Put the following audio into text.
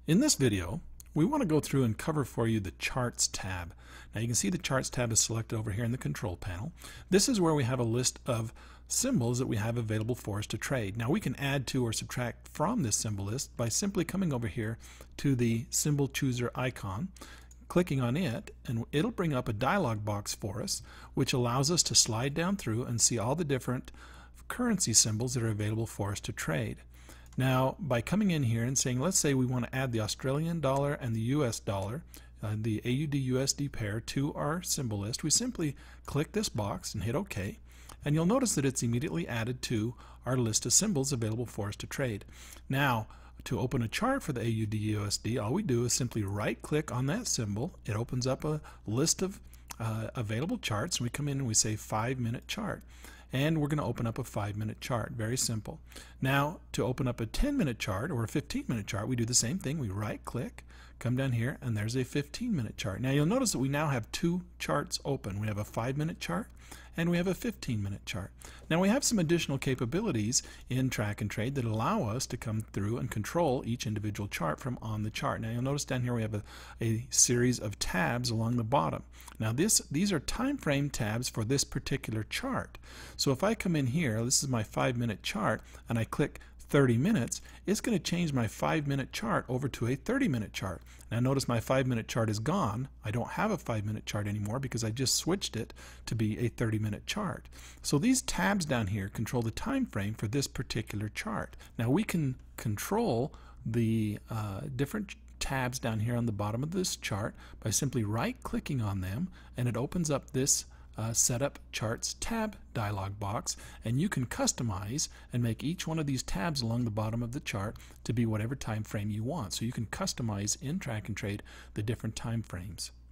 In this video, we want to go through and cover for you the Charts tab. Now you can see the Charts tab is selected over here in the control panel. This is where we have a list of symbols that we have available for us to trade. Now we can add to or subtract from this symbol list by simply coming over here to the symbol chooser icon, clicking on it, and it'll bring up a dialog box for us which allows us to slide down through and see all the different currency symbols that are available for us to trade. Now, by coming in here and saying, let's say we want to add the Australian dollar and the US dollar, the AUD-USD pair, to our symbol list, we simply click this box and hit OK. And you'll notice that it's immediately added to our list of symbols available for us to trade. Now, to open a chart for the AUD-USD, all we do is simply right-click on that symbol. It opens up a list of available charts, and we come in and we say 5-minute chart. And we're going to open up a 5-minute chart. Very simple. Now, to open up a 10-minute chart or a 15-minute chart, we do the same thing. We right-click, come down here, and there's a 15-minute chart. Now, you'll notice that we now have two charts open. We have a 5-minute chart and we have a 15-minute chart. Now, we have some additional capabilities in Track and Trade that allow us to come through and control each individual chart from on the chart. Now, you'll notice down here we have a series of tabs along the bottom. Now, these are time frame tabs for this particular chart. So if I come in here, this is my 5-minute chart, and I click 30 minutes, it's going to change my 5-minute chart over to a 30-minute chart. Now notice my 5-minute chart is gone. I don't have a 5-minute chart anymore because I just switched it to be a 30-minute chart. So these tabs down here control the time frame for this particular chart. Now we can control the different tabs down here on the bottom of this chart by simply right-clicking on them, and it opens up this Setup Charts tab dialog box, and you can customize and make each one of these tabs along the bottom of the chart to be whatever time frame you want. So you can customize in Track and Trade the different time frames.